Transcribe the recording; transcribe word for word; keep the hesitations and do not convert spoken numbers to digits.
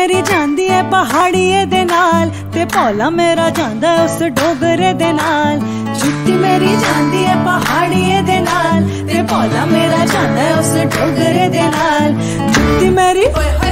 मेरी जांदी है पहाड़िए दे नाल ते भोला मेरा जांदा है उस डोगरे दे नाल। जुत्ती मेरी जांदी है पहाड़िए दे नाल ते भोला मेरा जांदा है उस डोगरे दे नाल। जुत्ती मेरी